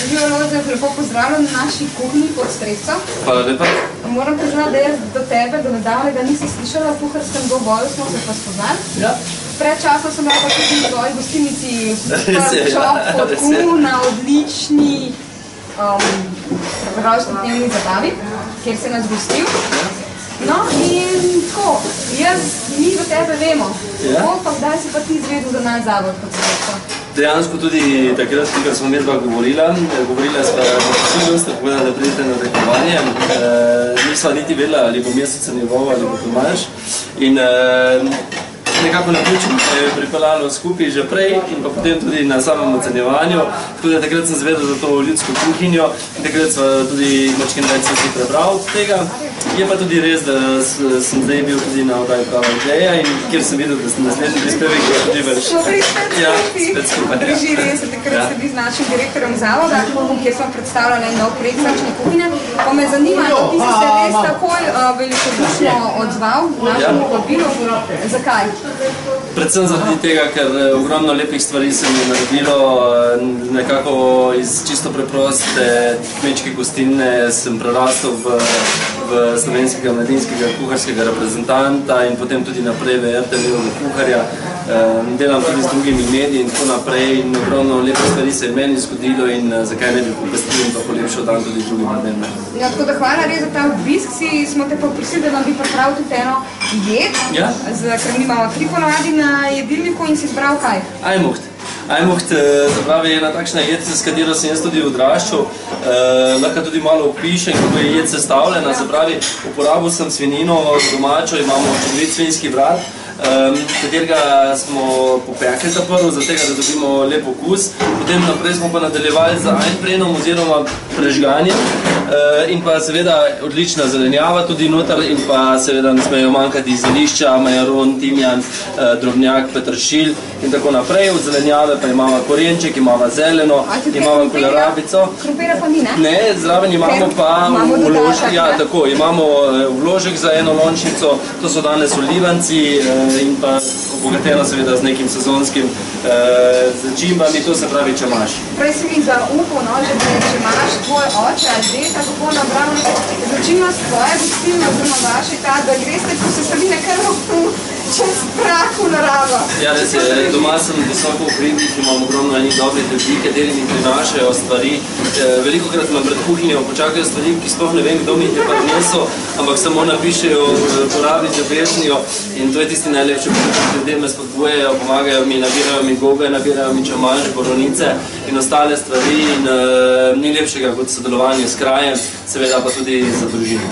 Živijo Lojzef, lepo pozdravljam na naši kuhinji pod streso. Hvala lepa. Moram priznati, da jaz do tebe, do nedavnega nisem slišala, v kuharskem dvoboju smo se pa spoznali. Ja. Predčasno sem bila pa tudi v tvoji gostilnici čop potku na odlični rojstnodnevni zabavi, kjer se nas gostil. No in tako, mi do tebe vemo, pa kdaj si pa ti izvedel za naš zavod pod streso? Dejansko tudi takrat, ko smo medva govorila sva vsi dosta povedala, da pridete na tekmovanje. Nisva niti vedela, ali bo Meseca njegov ali bo Tomaž. In nekako na ključu je pripeljalo skupaj že prej in pa potem tudi na samem ocenjevanju. Tako da takrat sem zvedel za to ljudsko kuhinjo in takrat sva tudi močkin več si prebral tega. Je pa tudi res, da sem zdaj bil tudi na oddaji Prava ideja in kjer sem videl, da sem naslednji prispevek tudi več. Ja, spet skupaj. Drži res, takrat ste bili z našim direktorjem zavoda, kjer smo predstavljali en nov projekt srčne kuhinje. Pa me zanima, ti si se res takoj velikodušno odzval našemu vabilu. Zakaj? Predvsem zaradi tega, ker ogromno lepih stvari se mi je naredilo. Nekako iz čisto preproste kmečke gostilne sem prerastel v slovenskega mladinskega kuharskega reprezentanta in potem tudi naprej v RTV-ovega kuharja. Delam tudi z drugimi mediji in tako naprej in ogromno lepe stvari se je meni zgodilo in zakaj ne bi popestril in pa polepšal dan tudi drugim ljudem. Ja, tako da hvala res za ta obisk, smo te poprosili, da nam bi pripravil tudi eno jed, ker mi imamo 3 ponavadi na jedilniku in si izbral kaj? Ajmoht, zapravi je ena takšna jed, s katero sem jaz tudi odraščal. Lahko tudi malo opišem, kako je jed sestavljena. Zapravi, uporabil sem svinjino domačo, imamo čudovit svinjski vrat, katerega smo popekli prvo, zato da dobimo lep okus. Potem naprej smo pa nadaljevali z ajnprenom oziroma prežganjem in pa seveda odlična zelenjava tudi noter in pa seveda ne smejo manjkati zelišča, majaron, timjan, drobnjak, peteršilj in tako naprej. Od zelenjave pa imamo korenček, imamo zeleno, imamo kolerabico. Krompira pa ni, ne? Ne, zraven imamo pa vložek, ja tako, imamo vložek za eno lončnico, to so danes olivanci in pa obogateno seveda z nekim sezonskim začimbami, to se pravi čemaš. Prej si mi zaupal, že da je čemaš tvoj oče, ali deta, kako nabral nekaj začinnost tvoje gostilne, oziroma vaše, da greste po sestavine kar čez prah v naravo. Ja, res je, doma sem visoko v hribih, imam ogromno enih dobrih ljudi, kateri mi prinašajo stvari. Velikokrat me pred kuhinjo počakajo stvari, ki sploh ne vem, kdo mi jih je prinesel, ampak samo napišejo, porabijo, pesnijo in to je tisti najlepši počutek. Ljudje me spodbujajo, pomagajo mi, nabirajo mi gobe, nabirajo mi čemaž, borovnice in ostale stvari in ni lepšega kot sodelovanje s krajem, seveda pa tudi za družino.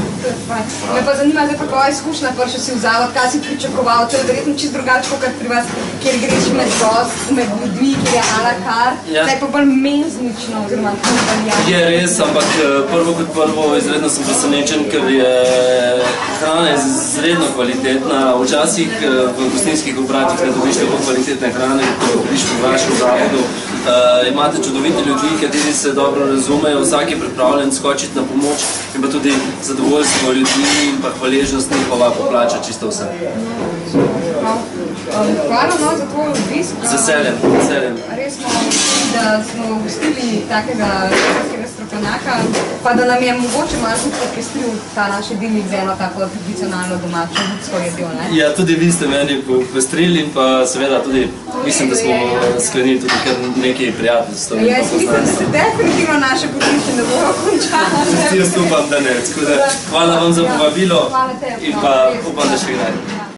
Me pa zanima, zdaj pa koja izkušnja prišel si v zavod, kaj si pričakoval, to je verjetno čisto drugače kot pri vas, kjer greš med ljudmi, kjer je a la carte, zdaj pa bolj menznično, oziroma valjano. Je res, ampak prvo kot prvo izredno sem presenečen, ker je hrana izredno kvalitetna. Včasih v gostinskih obratih ne dobiš tako kvalitetne hrane, ko dobiš v vašem zavodu. Imate čudovite ljudi, kateri se dobro razumejo, vsak je pripravljen skočiti na pomoč in pa tudi zadovoljstvo ljudi in pa hvaležnost njihova poplača čisto vse. Hvala za tvoj obisk. Z veseljem. Res smo mislili, da smo gostili takega strokovnjaka, pa da nam je mogoče malo tudi popestril ta naš jedilnik z eno tako tradicionalno domačo ljudsko jedjo. Ja, tudi vi ste meni popestrili in pa seveda tudi mislim, da smo sklenili tudi kar nekaj prijateljstv. Jaz mislim, da se definitivno naše potiče ne bojo končali. Jaz upam, da ne. Hvala vam za povabilo in pa upam, da še kdaj.